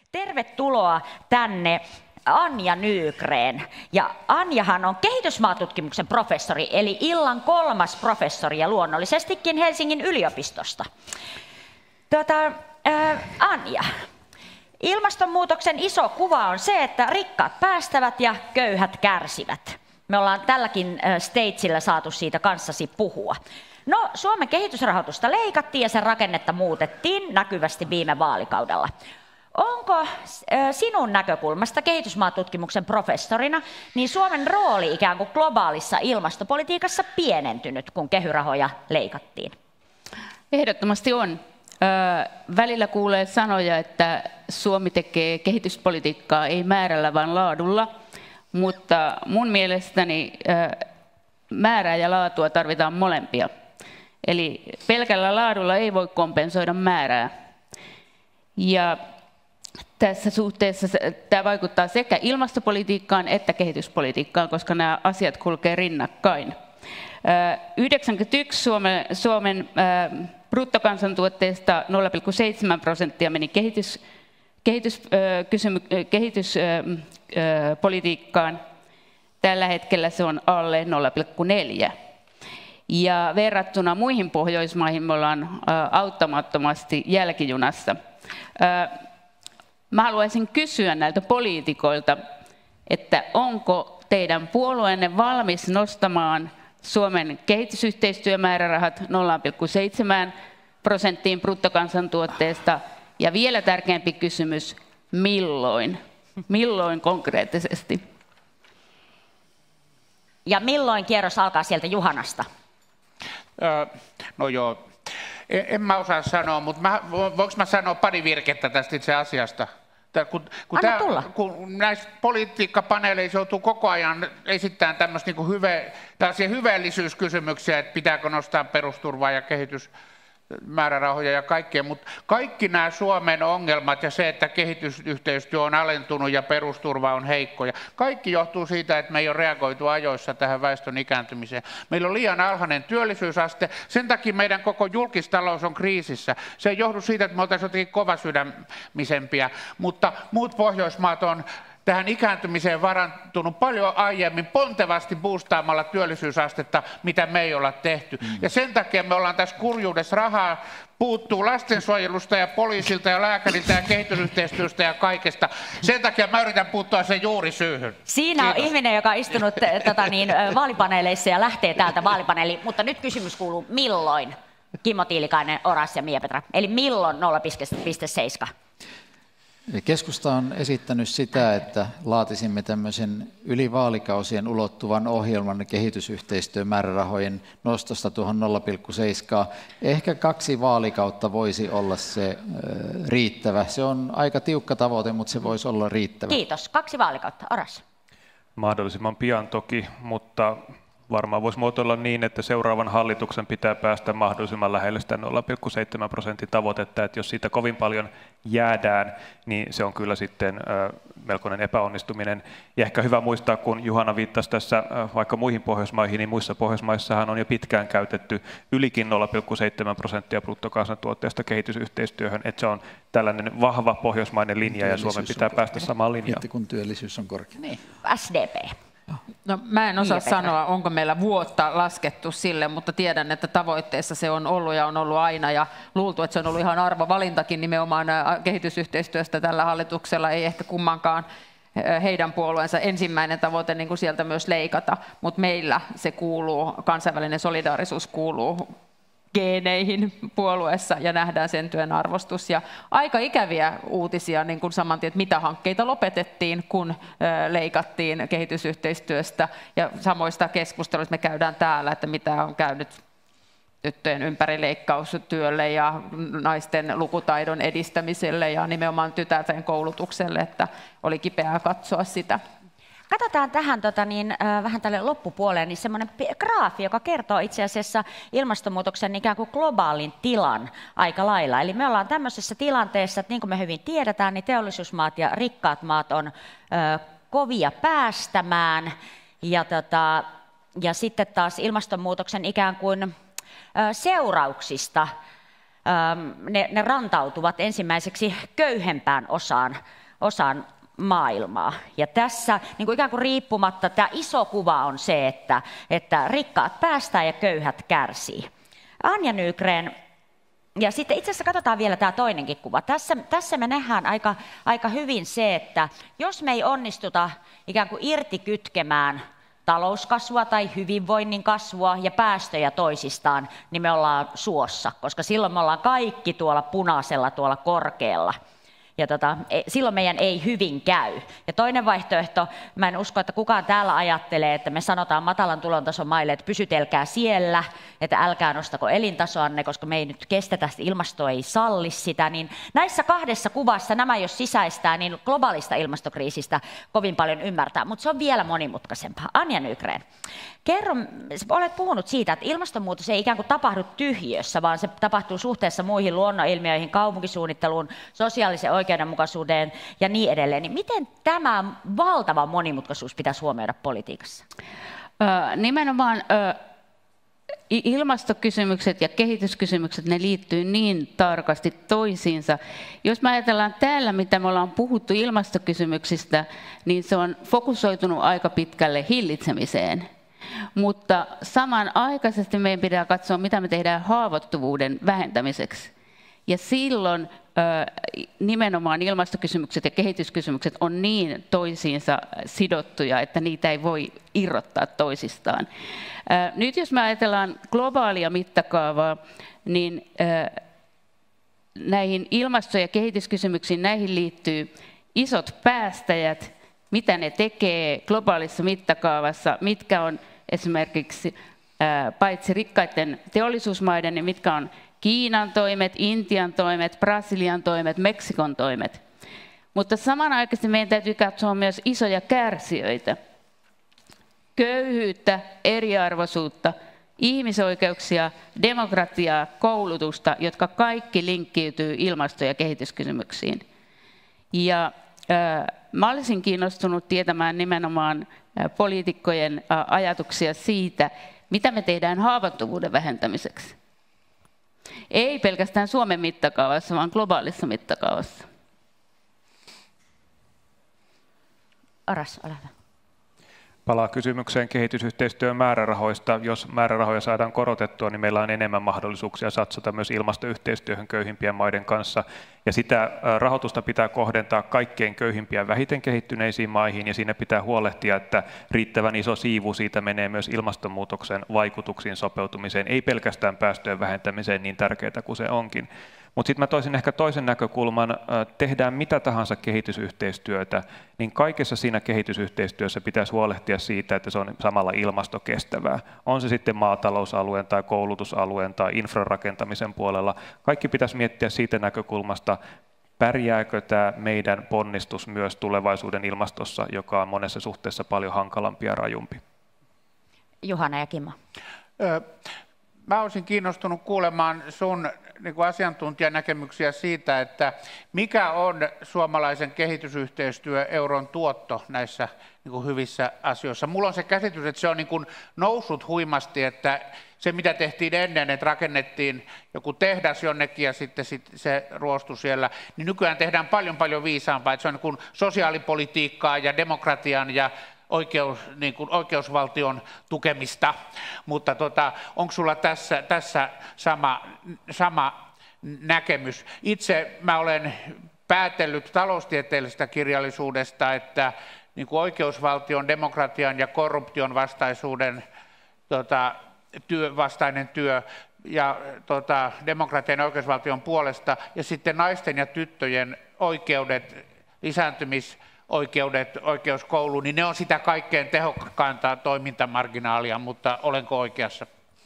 Tervetuloa tänne Anja Nygren. Ja Anjahan on kehitysmaatutkimuksen professori, eli illan 3. professori ja luonnollisestikin Helsingin yliopistosta. Anja, ilmastonmuutoksen iso kuva on se, että rikkaat päästävät ja köyhät kärsivät. Me ollaan tälläkin stageillä saatu siitä kanssasi puhua. No, Suomen kehitysrahoitusta leikattiin ja sen rakennetta muutettiin näkyvästi viime vaalikaudella. Onko sinun näkökulmasta kehitysmaatutkimuksen professorina niin Suomen rooli ikään kuin globaalissa ilmastopolitiikassa pienentynyt, kun kehyrahoja leikattiin? Ehdottomasti on. Välillä kuulee sanoja, että Suomi tekee kehityspolitiikkaa ei määrällä, vaan laadulla, mutta mun mielestäni määrää ja laatua tarvitaan molempia. Eli pelkällä laadulla ei voi kompensoida määrää. Ja tässä suhteessa tämä vaikuttaa sekä ilmastopolitiikkaan että kehityspolitiikkaan, koska nämä asiat kulkevat rinnakkain. 1991 Suomen bruttokansantuotteesta 0,7% meni kehityspolitiikkaan. Tällä hetkellä se on alle 0,4. Ja verrattuna muihin Pohjoismaihin me ollaan auttamattomasti jälkijunassa. Mä haluaisin kysyä näiltä poliitikoilta, että onko teidän puolueenne valmis nostamaan Suomen kehitysyhteistyömäärärahat 0,7% bruttokansantuotteesta? Ja vielä tärkeämpi kysymys, milloin? Milloin konkreettisesti? Ja milloin kierros alkaa sieltä Juhanasta? No joo, en mä osaa sanoa, mutta voinko mä sanoa pari virkettä tästä itse asiasta? Kun näissä politiikkapaneeleissa joutuu koko ajan esittämään tällaisia hyveellisyyskysymyksiä, että pitääkö nostaa perusturvaa ja kehitysmäärärahoja ja kaikkea, mutta kaikki nämä Suomen ongelmat ja se, että kehitysyhteistyö on alentunut ja perusturva on heikko, ja kaikki johtuu siitä, että me ei ole reagoitu ajoissa tähän väestön ikääntymiseen. Meillä on liian alhainen työllisyysaste, sen takia meidän koko julkistalous on kriisissä. Se ei johdu siitä, että me oltaisiin jotenkin kovasydämisempiä, mutta muut Pohjoismaat on tähän ikääntymiseen varantunut paljon aiemmin pontevasti boostaamalla työllisyysastetta, mitä me ei olla tehty. Ja sen takia me ollaan tässä kurjuudessa, rahaa puuttuu lastensuojelusta ja poliisilta ja lääkäriltä ja kehitysyhteistyöstä ja kaikesta. Sen takia mä yritän puuttua sen juurisyyhyn. Siinä on ihminen, joka on istunut vaalipaneeleissa ja lähtee täältä vaalipaneeliin, mutta nyt kysymys kuuluu, milloin? Kimmo Tiilikainen, Oras ja Miepetra. Eli milloin 0,7? Keskusta on esittänyt sitä, että laatisimme tämmöisen yli vaalikausien ulottuvan ohjelman kehitysyhteistyömäärärahojen nostosta tuohon 0,7. Ehkä 2 vaalikautta voisi olla se riittävä. Se on aika tiukka tavoite, mutta se voisi olla riittävä. Kiitos. 2 vaalikautta. Oras. Mahdollisimman pian toki, mutta varmaan voisi muotoilla niin, että seuraavan hallituksen pitää päästä mahdollisimman lähelle sitä 0,7% tavoitetta, että jos siitä kovin paljon jäädään, niin se on kyllä sitten melkoinen epäonnistuminen. Ja ehkä hyvä muistaa, kun Juhana viittasi tässä vaikka muihin Pohjoismaihin, niin muissa Pohjoismaissahan on jo pitkään käytetty ylikin 0,7% bruttokansantuotteesta kehitysyhteistyöhön, että se on tällainen vahva pohjoismainen linja ja Suomen pitää päästä samaan linjaan. Kun työllisyys on korkea. Niin. SDP. No, mä en osaa sanoa, onko meillä vuotta laskettu sille, mutta tiedän, että tavoitteessa se on ollut ja on ollut aina ja luultu, että se on ollut ihan arvovalintakin nimenomaan kehitysyhteistyöstä tällä hallituksella, ei ehkä kummankaan heidän puolueensa ensimmäinen tavoite niin kuin sieltä myös leikata, mutta meillä se kuuluu, kansainvälinen solidaarisuus kuuluu geeneihin puolueessa ja nähdään sen työn arvostus. Ja aika ikäviä uutisia niin kuin saman tien, että mitä hankkeita lopetettiin, kun leikattiin kehitysyhteistyöstä. Ja samoista keskusteluista me käydään täällä, että mitä on käynyt tyttöjen ympärileikkaustyölle ja naisten lukutaidon edistämiselle ja nimenomaan tytärten koulutukselle, että oli kipeää katsoa sitä. Katsotaan tähän vähän tälle loppupuoleen niin semmoinen graafi, joka kertoo itse asiassa ilmastonmuutoksen ikään kuin globaalin tilan aika lailla. Eli me ollaan tämmöisessä tilanteessa, että niin kuin me hyvin tiedetään, niin teollisuusmaat ja rikkaat maat on kovia päästämään. Ja sitten taas ilmastonmuutoksen ikään kuin seurauksista ne rantautuvat ensimmäiseksi köyhempään osaan maailmaa. Ja tässä niin kuin ikään kuin riippumatta tämä iso kuva on se, että rikkaat päästään ja köyhät kärsii. Anja Nygren, ja sitten itse asiassa katsotaan vielä tämä toinenkin kuva. Tässä me nähdään aika hyvin se, että jos me ei onnistuta ikään kuin irtikytkemään talouskasvua tai hyvinvoinnin kasvua ja päästöjä toisistaan, niin me ollaan suossa, koska silloin me ollaan kaikki tuolla punaisella, tuolla korkealla. Ja silloin meidän ei hyvin käy. Ja toinen vaihtoehto, mä en usko, että kukaan täällä ajattelee, että me sanotaan matalan tulontason maille, että pysytelkää siellä, että älkää nostako elintasoanne, koska me ei nyt kestetä, ilmasto ei salli sitä. Niin näissä kahdessa kuvassa nämä jos sisäistää, niin globaalista ilmastokriisistä kovin paljon ymmärtää, mutta se on vielä monimutkaisempaa. Anja Nygren, kerro, olet puhunut siitä, että ilmastonmuutos ei ikään kuin tapahdu tyhjiössä, vaan se tapahtuu suhteessa muihin luonnonilmiöihin, kaupunkisuunnitteluun, sosiaaliseen oikeudenmukaisuuteen ja niin edelleen. Niin miten tämä valtava monimutkaisuus pitäisi huomioida politiikassa? Nimenomaan ilmastokysymykset ja kehityskysymykset, ne liittyy niin tarkasti toisiinsa. Jos me ajatellaan täällä, mitä me ollaan puhuttu ilmastokysymyksistä, niin se on fokusoitunut aika pitkälle hillitsemiseen. Mutta samanaikaisesti meidän pitää katsoa, mitä me tehdään haavoittuvuuden vähentämiseksi. Ja silloin nimenomaan ilmastokysymykset ja kehityskysymykset on niin toisiinsa sidottuja, että niitä ei voi irrottaa toisistaan. Nyt jos me ajatellaan globaalia mittakaavaa, niin näihin ilmasto- ja kehityskysymyksiin näihin liittyy isot päästäjät, mitä ne tekee globaalissa mittakaavassa, mitkä on esimerkiksi paitsi rikkaiden teollisuusmaiden, niin mitkä on Kiinan toimet, Intian toimet, Brasilian toimet, Meksikon toimet. Mutta samanaikaisesti meidän täytyy katsoa myös isoja kärsijöitä. Köyhyyttä, eriarvoisuutta, ihmisoikeuksia, demokratiaa, koulutusta, jotka kaikki linkkiytyy ilmasto- ja kehityskysymyksiin. Ja mä olisin kiinnostunut tietämään nimenomaan poliitikkojen ajatuksia siitä, mitä me tehdään haavoittuvuuden vähentämiseksi. Ei pelkästään Suomen mittakaavassa, vaan globaalissa mittakaavassa. Aras, ole hyvä. Palaa kysymykseen kehitysyhteistyön määrärahoista. Jos määrärahoja saadaan korotettua, niin meillä on enemmän mahdollisuuksia satsata myös ilmastoyhteistyöhön köyhimpien maiden kanssa. Ja sitä rahoitusta pitää kohdentaa kaikkein köyhimpiä vähiten kehittyneisiin maihin, ja siinä pitää huolehtia, että riittävän iso siivu siitä menee myös ilmastonmuutoksen vaikutuksiin sopeutumiseen, ei pelkästään päästöjen vähentämiseen niin tärkeää kuin se onkin. Mutta sitten mä toisin ehkä toisen näkökulman, tehdään mitä tahansa kehitysyhteistyötä, niin kaikessa siinä kehitysyhteistyössä pitäisi huolehtia siitä, että se on samalla ilmastokestävää. On se sitten maatalousalueen tai koulutusalueen tai infrarakentamisen puolella. Kaikki pitäisi miettiä siitä näkökulmasta, pärjääkö tämä meidän ponnistus myös tulevaisuuden ilmastossa, joka on monessa suhteessa paljon hankalampi ja rajumpi. Juhana ja Kimmo. Mä olisin kiinnostunut kuulemaan sun asiantuntijanäkemyksiä siitä, että mikä on suomalaisen kehitysyhteistyö-euron tuotto näissä hyvissä asioissa. Mulla on se käsitys, että se on noussut huimasti, että se mitä tehtiin ennen, että rakennettiin joku tehdas jonnekin ja sitten se ruostui siellä, niin nykyään tehdään paljon viisaampaa, että se on sosiaalipolitiikkaa ja demokratian ja oikeusvaltion tukemista, mutta onko sulla tässä sama näkemys? Itse mä olen päätellyt taloustieteellisestä kirjallisuudesta, että oikeusvaltion, demokratian ja korruption vastaisuuden vastainen työ ja demokratian ja oikeusvaltion puolesta ja sitten naisten ja tyttöjen oikeudet, lisääntymisoikeudet, oikeuskouluun, niin ne on sitä kaikkein tehokkainta toimintamarginaalia, mutta olenko oikeassa?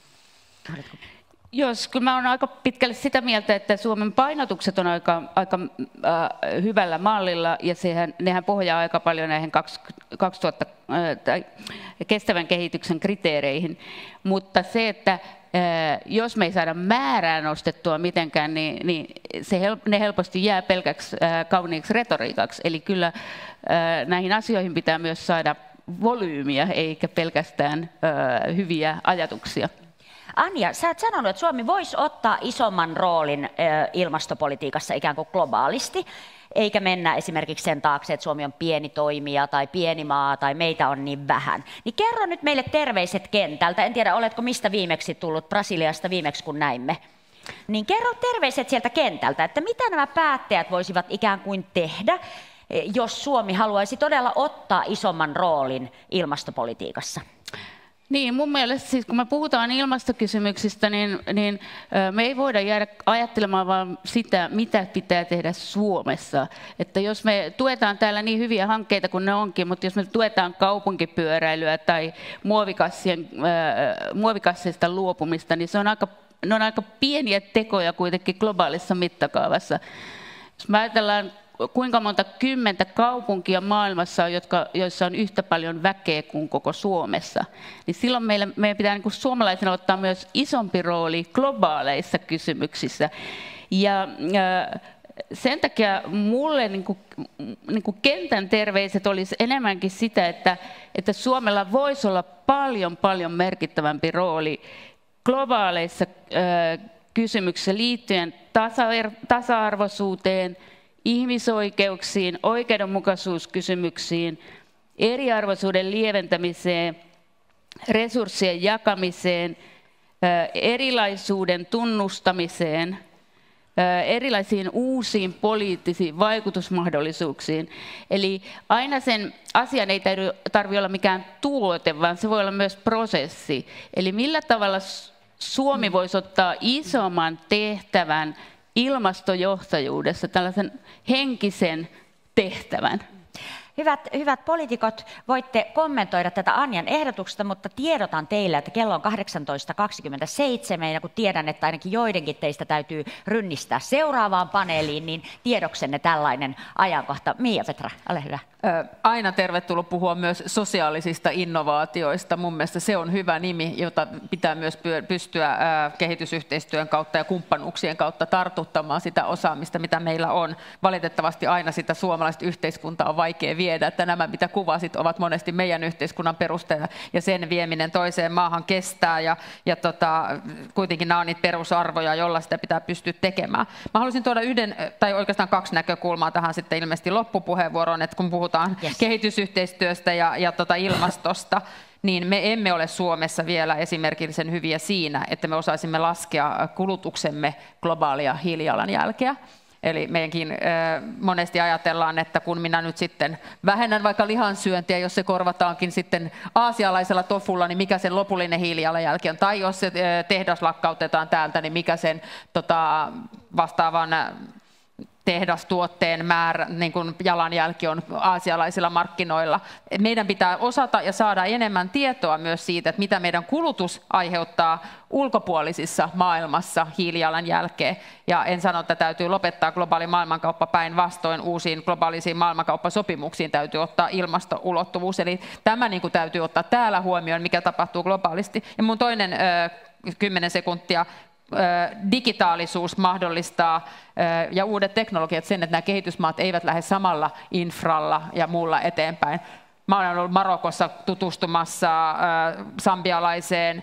Jos, kyllä mä olen aika pitkälle sitä mieltä, että Suomen painotukset on aika hyvällä mallilla ja nehän pohjaa aika paljon näihin 2000 kestävän kehityksen kriteereihin, mutta se, että jos me ei saada määrää nostettua mitenkään, niin ne helposti jää pelkäksi kauniiksi retoriikaksi. Eli kyllä näihin asioihin pitää myös saada volyymiä, eikä pelkästään hyviä ajatuksia. Anja, sä oot sanonut, että Suomi voisi ottaa isomman roolin ilmastopolitiikassa ikään kuin globaalisti, eikä mennä esimerkiksi sen taakse, että Suomi on pieni toimija tai pieni maa tai meitä on niin vähän. Niin kerro nyt meille terveiset kentältä. En tiedä, oletko mistä viimeksi tullut, Brasiliasta viimeksi kun näimme. Niin kerro terveiset sieltä kentältä, että mitä nämä päättäjät voisivat ikään kuin tehdä, jos Suomi haluaisi todella ottaa isomman roolin ilmastopolitiikassa? Niin, mun mielestä siis, kun me puhutaan ilmastokysymyksistä, niin me ei voida jäädä ajattelemaan vaan sitä, mitä pitää tehdä Suomessa. Että jos me tuetaan täällä niin hyviä hankkeita kuin ne onkin, mutta jos me tuetaan kaupunkipyöräilyä tai muovikasseista luopumista, niin ne on aika pieniä tekoja kuitenkin globaalissa mittakaavassa. Jos me ajatellaan, kuinka monta 10 kaupunkia maailmassa on, joissa on yhtä paljon väkeä kuin koko Suomessa, niin silloin meidän pitää niin kuin suomalaisena ottaa myös isompi rooli globaaleissa kysymyksissä. Ja sen takia mulle niin kuin kentän terveiset olisi enemmänkin sitä, että Suomella voisi olla paljon merkittävämpi rooli globaaleissa kysymyksissä liittyen tasa-arvoisuuteen, ihmisoikeuksiin, oikeudenmukaisuuskysymyksiin, eriarvoisuuden lieventämiseen, resurssien jakamiseen, erilaisuuden tunnustamiseen, erilaisiin uusiin poliittisiin vaikutusmahdollisuuksiin. Eli aina sen asian ei tarvitse olla mikään tuote, vaan se voi olla myös prosessi. Eli millä tavalla Suomi voisi ottaa isomman tehtävän ilmastojohtajuudessa, tällaisen henkisen tehtävän. Hyvät poliitikot, voitte kommentoida tätä Anjan ehdotuksesta, mutta tiedotan teille, että kello on 18.27, ja kun tiedän, että ainakin joidenkin teistä täytyy rynnistää seuraavaan paneeliin, niin tiedoksenne tällainen ajankohta. Miia-Petra, ole hyvä. Aina tervetullut puhua myös sosiaalisista innovaatioista. Mun mielestä se on hyvä nimi, jota pitää myös pystyä kehitysyhteistyön kautta ja kumppanuuksien kautta tartuttamaan sitä osaamista, mitä meillä on. Valitettavasti aina sitä suomalaista yhteiskuntaa on vaikea viedä, että nämä, mitä kuvasit, ovat monesti meidän yhteiskunnan perusteella, ja sen vieminen toiseen maahan kestää, ja kuitenkin nämä on niitä perusarvoja, joilla sitä pitää pystyä tekemään. Mä haluaisin tuoda yhden, tai oikeastaan 2 näkökulmaa tähän sitten ilmeisesti loppupuheenvuoroon, että kun puhutaan kehitysyhteistyöstä ja ilmastosta, niin me emme ole Suomessa vielä esimerkillisen hyviä siinä, että me osaisimme laskea kulutuksemme globaalia hiilijalanjälkeä. Eli meidänkin monesti ajatellaan, että kun minä nyt sitten vähennän vaikka lihansyöntiä, jos se korvataankin sitten aasialaisella tofulla, niin mikä sen lopullinen hiilijalanjälki on? Tai jos se tehdas lakkautetaan täältä, niin mikä sen vastaavan tehdastuotteen määrä, niin kuin jalanjälki on aasialaisilla markkinoilla. Meidän pitää osata ja saada enemmän tietoa myös siitä, että mitä meidän kulutus aiheuttaa ulkopuolisissa maailmassa hiilijalanjälkeen. Ja en sano, että täytyy lopettaa globaali maailmankauppa, päinvastoin uusiin globaalisiin maailmankauppasopimuksiin täytyy ottaa ilmastoulottuvuus. Eli tämä niin kuin täytyy ottaa täällä huomioon, mikä tapahtuu globaalisti. Ja mun toinen 10 sekuntia. Digitaalisuus mahdollistaa ja uudet teknologiat sen, että nämä kehitysmaat eivät lähde samalla infralla ja muulla eteenpäin. Mä olen ollut Marokossa tutustumassa sambialaiseen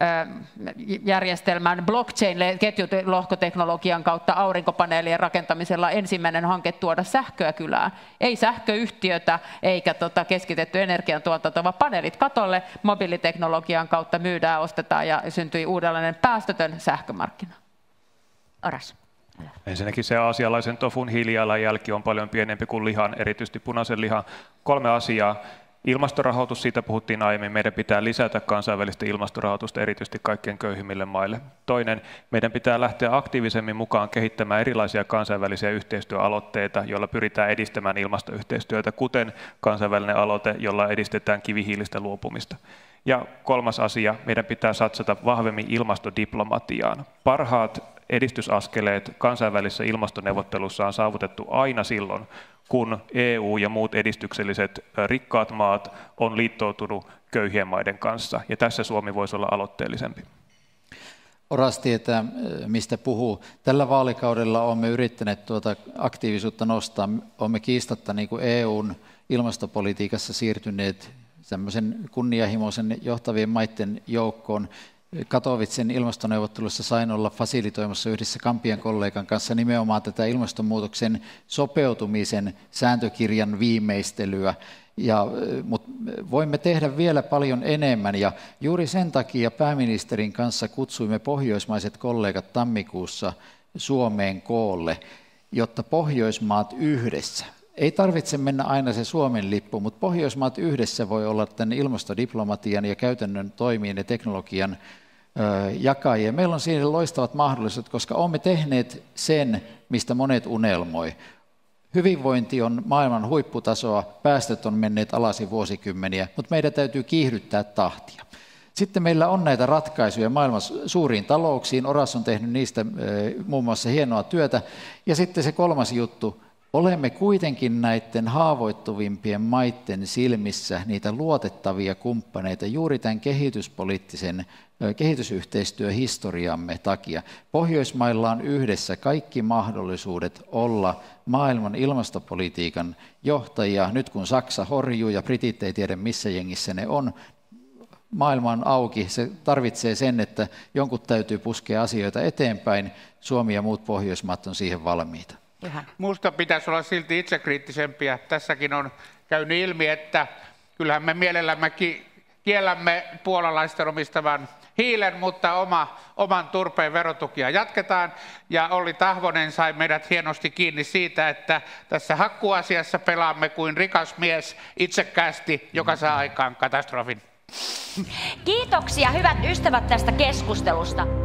järjestelmän blockchain-ketjulohkoteknologian kautta aurinkopaneelien rakentamisella ensimmäinen hanke tuoda sähköä kylään. Ei sähköyhtiötä eikä keskitetty energiantuotanto, vaan paneelit katolle, mobiiliteknologian kautta myydään, ostetaan ja syntyi uudenlainen päästötön sähkömarkkina. Oras. Ensinnäkin se aasialaisen tofun hiilijalanjälki on paljon pienempi kuin lihan, erityisesti punaisen lihan. 3 asiaa. Ilmastorahoitus, siitä puhuttiin aiemmin, meidän pitää lisätä kansainvälistä ilmastorahoitusta erityisesti kaikkein köyhimmille maille. Toinen, meidän pitää lähteä aktiivisemmin mukaan kehittämään erilaisia kansainvälisiä yhteistyöaloitteita, joilla pyritään edistämään ilmastoyhteistyötä, kuten kansainvälinen aloite, jolla edistetään kivihiilistä luopumista. Ja 3. asia, meidän pitää satsata vahvemmin ilmastodiplomatiaan. Parhaat edistysaskeleet kansainvälisissä ilmastoneuvotteluissa on saavutettu aina silloin, kun EU ja muut edistykselliset rikkaat maat on liittoutunut köyhien maiden kanssa. Ja tässä Suomi voisi olla aloitteellisempi. Oras tietää, mistä puhuu. Tällä vaalikaudella olemme yrittäneet tuota aktiivisuutta nostaa. Olemme kiistatta niin kuin EUn ilmastopolitiikassa siirtyneet semmoisen kunnianhimoisen johtavien maiden joukkoon. Katowicen ilmastoneuvottelussa sain olla fasilitoimassa yhdessä Kampian kollegan kanssa nimenomaan tätä ilmastonmuutoksen sopeutumisen sääntökirjan viimeistelyä. Mutta voimme tehdä vielä paljon enemmän ja juuri sen takia pääministerin kanssa kutsuimme pohjoismaiset kollegat tammikuussa Suomeen koolle, jotta Pohjoismaat yhdessä, ei tarvitse mennä aina se Suomen lippu, mutta Pohjoismaat yhdessä voi olla tämän ilmastodiplomatian ja käytännön toimien ja teknologian jakajia. Meillä on siinä loistavat mahdollisuudet, koska olemme tehneet sen, mistä monet unelmoi. Hyvinvointi on maailman huipputasoa, päästöt on menneet alasi vuosikymmeniä, mutta meidän täytyy kiihdyttää tahtia. Sitten meillä on näitä ratkaisuja maailman suuriin talouksiin, Oras on tehnyt niistä muun muassa hienoa työtä. Ja sitten se kolmas juttu, olemme kuitenkin näiden haavoittuvimpien maiden silmissä niitä luotettavia kumppaneita juuri tämän kehityspoliittisen kehitysyhteistyöhistoriamme takia. Pohjoismailla on yhdessä kaikki mahdollisuudet olla maailman ilmastopolitiikan johtajia. Nyt kun Saksa horjuu ja britit ei tiedä missä jengissä ne on, maailma on auki. Se tarvitsee sen, että jonkun täytyy puskea asioita eteenpäin. Suomi ja muut Pohjoismaat on siihen valmiita. Minusta pitäisi olla silti itsekriittisempiä. Tässäkin on käynyt ilmi, että kyllähän me mielellämme kiellämme puolalaisten omistavan hiilen, mutta oman turpeen verotukia jatketaan. Ja Olli Tahvonen sai meidät hienosti kiinni siitä, että tässä hakkuasiassa pelaamme kuin rikas mies itsekkäästi, joka saa aikaan katastrofin. Kiitoksia hyvät ystävät tästä keskustelusta.